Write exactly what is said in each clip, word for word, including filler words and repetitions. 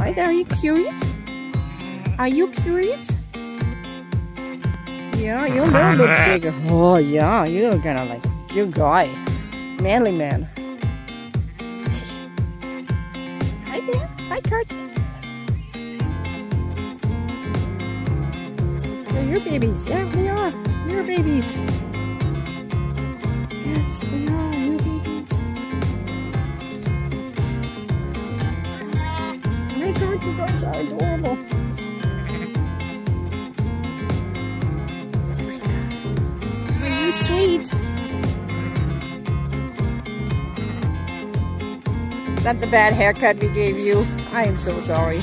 Hi there, are you curious? Are you curious? Yeah, you're a little bit bigger. Oh yeah, you're kind of like a big guy. Manly man. Hi there. Hi, Cartsy. They're your babies. Yeah, they are. Your babies. Yes, they are your babies. Oh my God, you guys are adorable. Oh my God. Are you sweet? Is that the bad haircut we gave you? I am so sorry.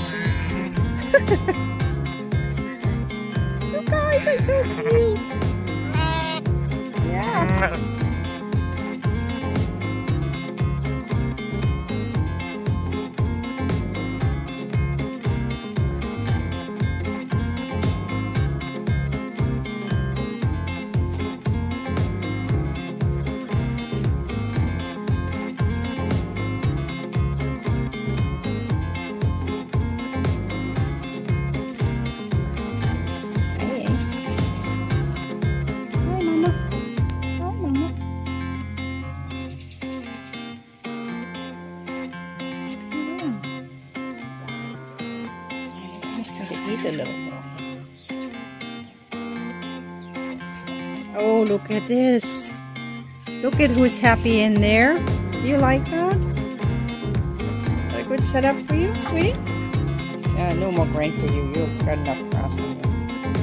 You guys are so cute. Yeah. He's going to eat a little more. Oh, look at this. Look at who's happy in there. You like that? Is that a good setup for you, sweetie? Yeah, no more grain for you. You've got enough grass on you.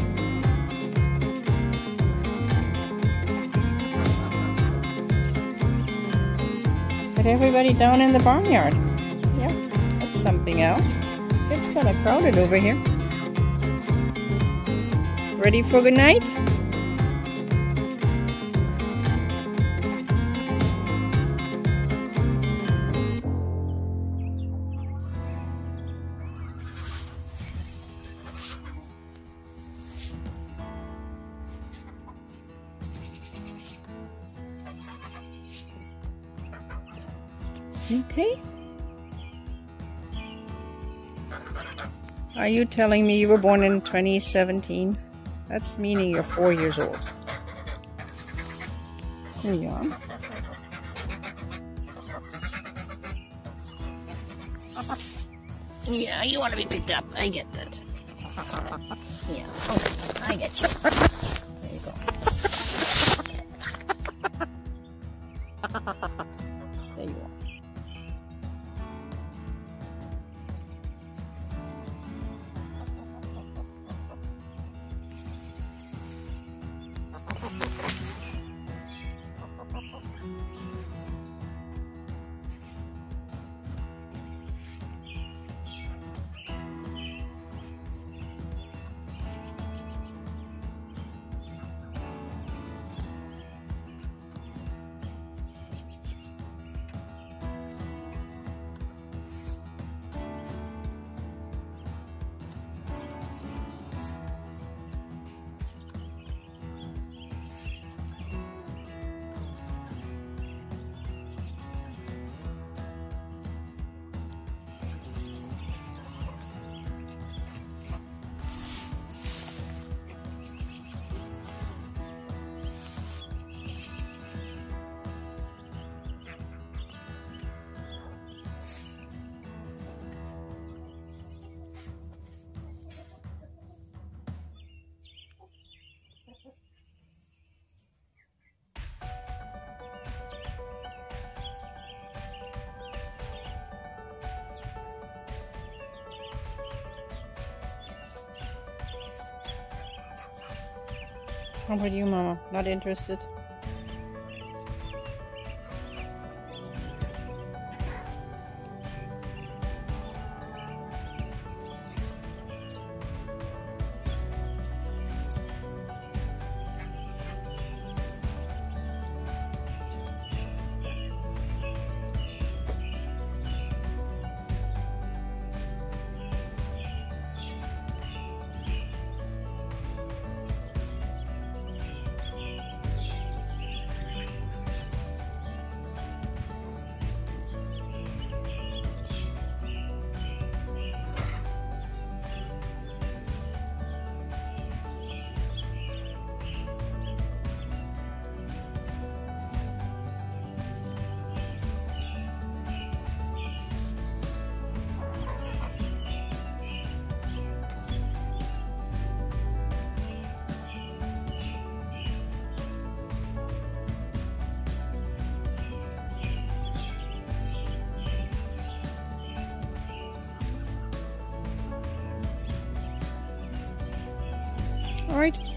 But everybody down in the barnyard. Yeah, that's something else. It's kind of crowded over here. Ready for good night? Okay. Are you telling me you were born in twenty seventeen? That's meaning you're four years old. Here you are. Yeah, you want to be picked up. I get that. Yeah, okay, I get you. There you go. There you are. How about you, Mama? Not interested? All right.